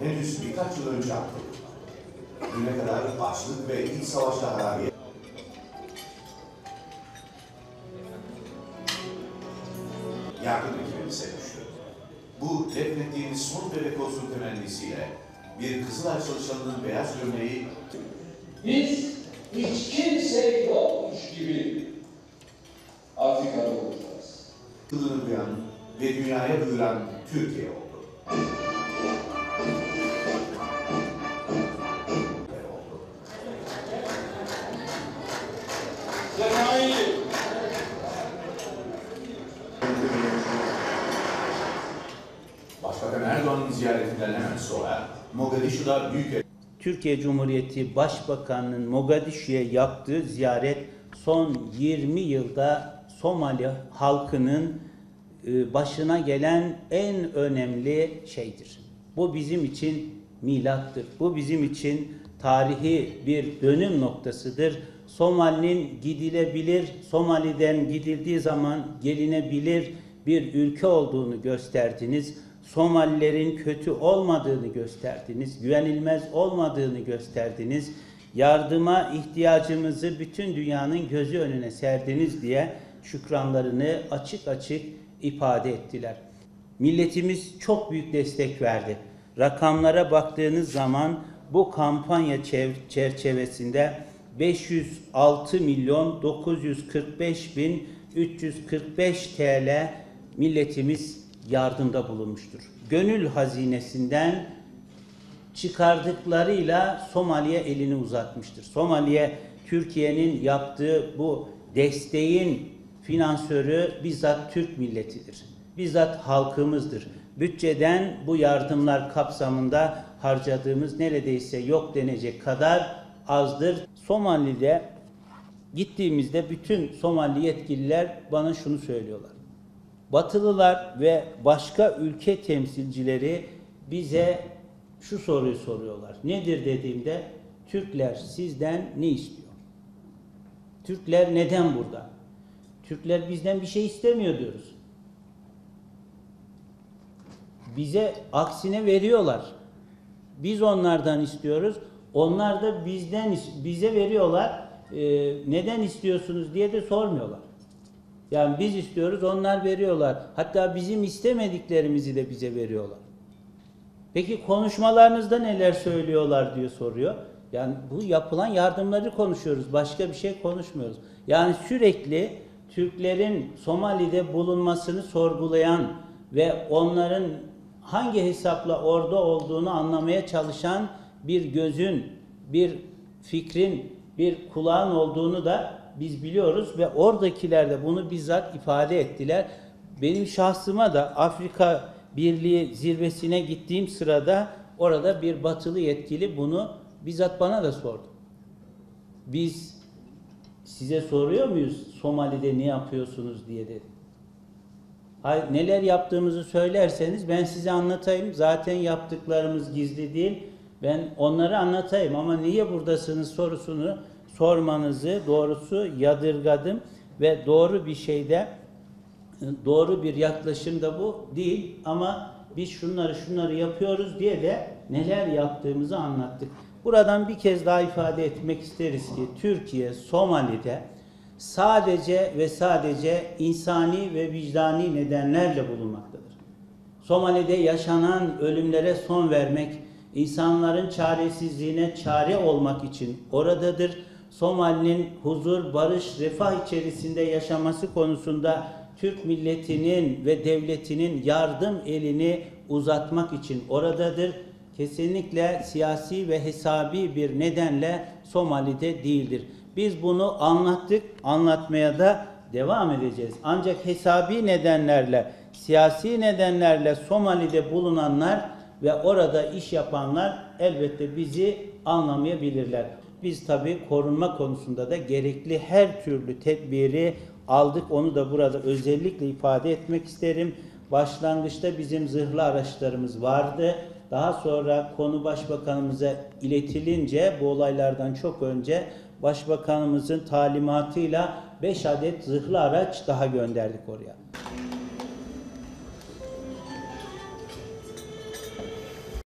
henüz birkaç yıl önce aktarıldı. Düne kadar açlık ve iç savaşta harabiyet yardım ekibimize düştü. Bu defnettiğimiz son bebek olsun temennisiyle bir Kızılay çalışanının beyaz gömleği biz hiç kimse yokmuş gibi Afrika'da olacağız. kılını duyan ve dünyaya duyuran Türkiye oldu. Başbakan Erdoğan'ın ziyaretinden hemen sonra Mogadishu'da büyük Türkiye Cumhuriyeti Başbakanı'nın Mogadishu'ya yaptığı ziyaret son 20 yılda Somali halkının başına gelen en önemli şeydir. Bu bizim için milattır. Bu bizim için tarihi bir dönüm noktasıdır. Somali'nin gidilebilir, Somali'den gidildiği zaman gelinebilir bir ülke olduğunu gösterdiniz. Somalilerin kötü olmadığını gösterdiniz, güvenilmez olmadığını gösterdiniz. Yardıma ihtiyacımızı bütün dünyanın gözü önüne serdiniz diye şükranlarını açık açık ifade ettiler. Milletimiz çok büyük destek verdi. Rakamlara baktığınız zaman bu kampanya çerçevesinde 506 milyon 945 bin 345 TL milletimiz yardımda bulunmuştur. Gönül hazinesinden çıkardıklarıyla Somali'ye elini uzatmıştır. Somali'ye Türkiye'nin yaptığı bu desteğin finansörü bizzat Türk milletidir. Bizzat halkımızdır. Bütçeden bu yardımlar kapsamında harcadığımız neredeyse yok denecek kadar azdır. Somali'de gittiğimizde bütün Somali yetkililer bana şunu söylüyorlar. Batılılar ve başka ülke temsilcileri bize şu soruyu soruyorlar. Nedir dediğimde Türkler sizden ne istiyor? Türkler neden burada? Türkler bizden bir şey istemiyor diyoruz. Bize aksine veriyorlar. Biz onlardan istiyoruz. Onlar da bize veriyorlar. Neden istiyorsunuz diye de sormuyorlar. Yani biz istiyoruz, onlar veriyorlar. Hatta bizim istemediklerimizi de bize veriyorlar. Peki konuşmalarınızda neler söylüyorlar diye soruyor. Yani bu yapılan yardımları konuşuyoruz. Başka bir şey konuşmuyoruz. Yani sürekli Türklerin Somali'de bulunmasını sorgulayan ve onların hangi hesapla orada olduğunu anlamaya çalışan bir gözün, bir fikrin, bir kulağın olduğunu da biz biliyoruz ve oradakiler de bunu bizzat ifade ettiler. Benim şahsıma da Afrika Birliği zirvesine gittiğim sırada orada bir batılı yetkili bunu bizzat bana da sordu. Biz size soruyor muyuz Somali'de ne yapıyorsunuz diye dedi. Hayır, neler yaptığımızı söylerseniz ben size anlatayım. Zaten yaptıklarımız gizli değil. Ben onları anlatayım ama niye buradasınız sorusunu sormanızı doğrusu yadırgadım ve doğru bir şeyde, doğru bir yaklaşım da bu değil ama biz şunları yapıyoruz diye de neler yaptığımızı anlattık. Buradan bir kez daha ifade etmek isteriz ki Türkiye Somali'de sadece ve sadece insani ve vicdani nedenlerle bulunmaktadır. Somali'de yaşanan ölümlere son vermek, insanların çaresizliğine çare olmak için oradadır. Somali'nin huzur, barış, refah içerisinde yaşaması konusunda Türk milletinin ve devletinin yardım elini uzatmak için oradadır. Kesinlikle siyasi ve hesabi bir nedenle Somali'de değildir. Biz bunu anlattık, anlatmaya da devam edeceğiz. Ancak hesabi nedenlerle, siyasi nedenlerle Somali'de bulunanlar ve orada iş yapanlar elbette bizi anlamayabilirler. Biz tabii korunma konusunda da gerekli her türlü tedbiri aldık. Onu da burada özellikle ifade etmek isterim. Başlangıçta bizim zırhlı araçlarımız vardı. Daha sonra konu Başbakanımıza iletilince bu olaylardan çok önce Başbakanımızın talimatıyla 5 adet zırhlı araç daha gönderdik oraya.